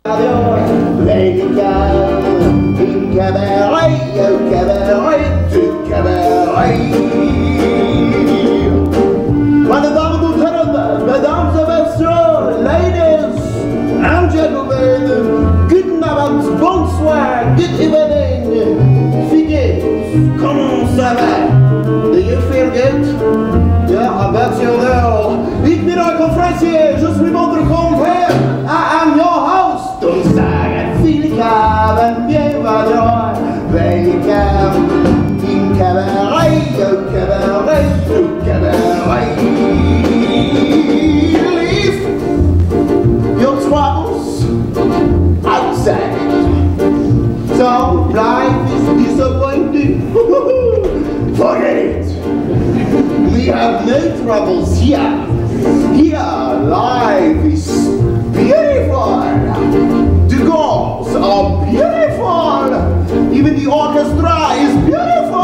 Willkommen im Cabaret, au Cabaret, du Cabaret. Meine Damen und Herren, Mesdames et Messieurs, Ladies and Gentlemen, guten Abend, bonsoir, good evening, wie geht's? Comment ça va? Do you feel good? Yeah, I bet you do. Ich bin euer Konferencier, je suis votre compère, I am your host. Und sagen Willkommen, bienvenue, Willkommen im Cabaret, au Cabaret, au Cabaret. Leave your troubles outside. So, life is disappointing. Forget it. We have no troubles here. Here, life is beautiful. The girls are beautiful. Even the orchestra is beautiful.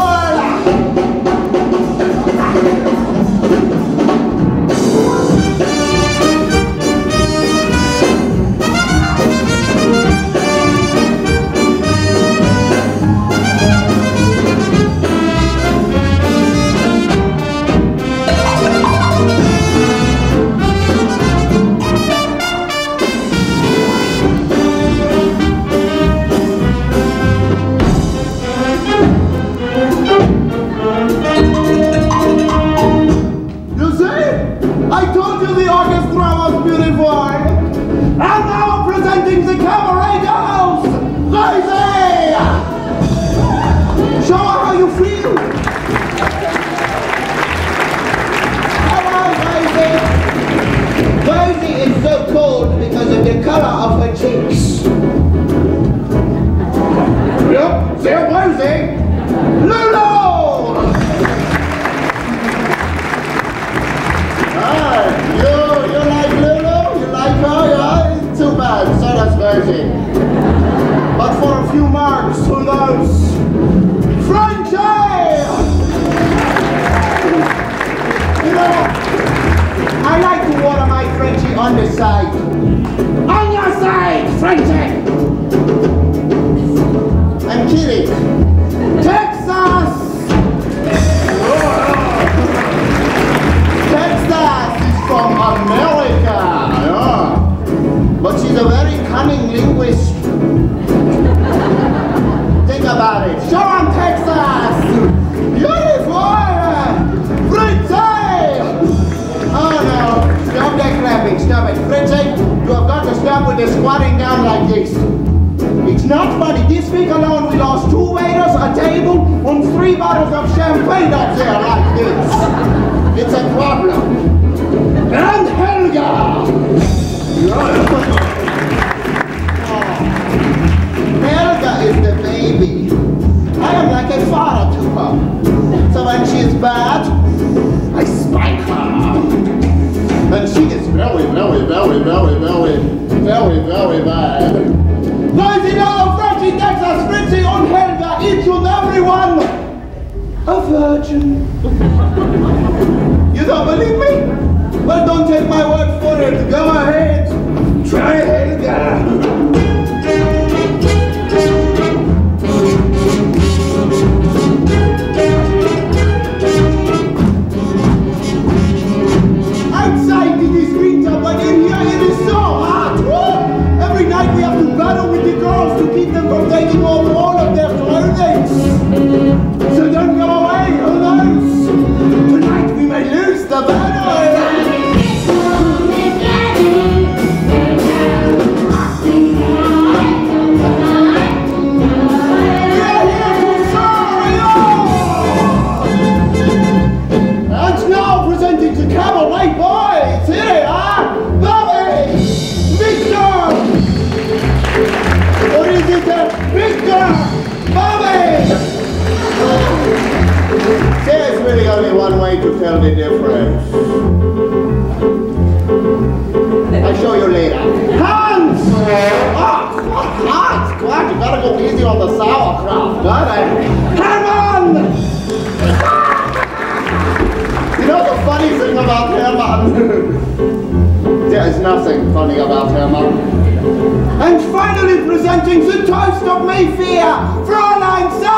Because of the color of her cheeks. Yep, they're Rosie. Lulu! You like Lulu? You like her? Yeah? Too bad, so does Rosie. But for a few marks, who knows? Frenchie! You know, I like to water my Frenchie on the side. On your side, Frenchie! I'm kidding. Texas! Texas is from America. Yeah. But she's a very cunning linguist. Think about it. Show 'em Texas! Beautiful! Oh no, stop that clapping, stop it. Fritzy, you have got to stop with the squatting down like this. It's not funny. This week alone we lost 2 waiters, a table, and 3 bottles of champagne up there like this. It's a problem. And Helga! Helga is the baby. I am like a father to her. So when she is bad, I spike her. And she is very, very, very, very, very, very, very bad. $90 Frenchie, Texas, Fritzy, and Helga, each and every one a virgin. You don't believe me? Well, don't take my word for it. Go ahead. Try Helga. Outside it is winter, but in here it is so hot. Woo! Every night we have to battle with the girls to keep them from taking off all of their clothing. So don't go away, who knows? Tonight we may lose the battle. And now presenting to Cabaret Boys, here they are, Bobby, Victor, or is it Victor, Bobby? There's really only one way to tell the difference. I'll show you later. Hans! Oh, hot! God, you gotta go easy on the sauerkraut, got it? Herman! You know the funny thing about Herman? There is nothing funny about Herman. And Finally presenting the toast of Mayfair, Fräulein